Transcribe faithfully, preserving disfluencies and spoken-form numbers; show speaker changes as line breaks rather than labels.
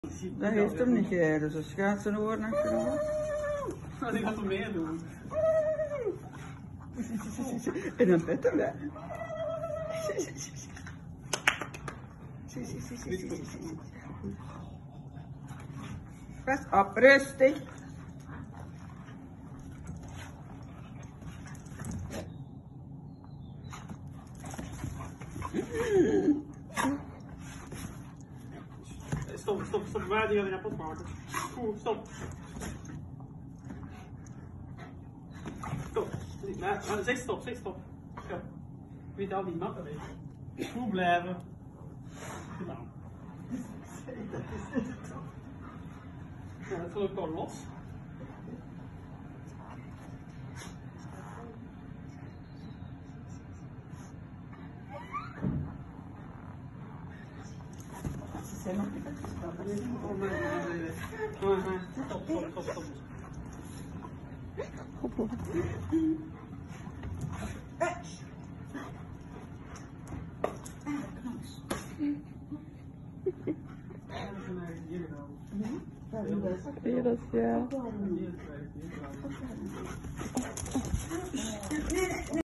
Dat heeft hem niet gereden, dus gaat zijn oren achterover.
Die gaat er meer doen.
En dan pet hem weg. Pas op, rustig.
Stop, stop, stop. Waar die gaan we kapot maken? Oeh, stop. Stop. Nee, zeg stop, zeg stop. Go. Weet al die mappen weg. Goed blijven. Gedaan. Ja, dat is ook gewoon los.
Ze zijn nog niet uitgestapt.
Oh nee, nee, nee. Oh nee. Stop, stop, stop, stop.
Virus, ja.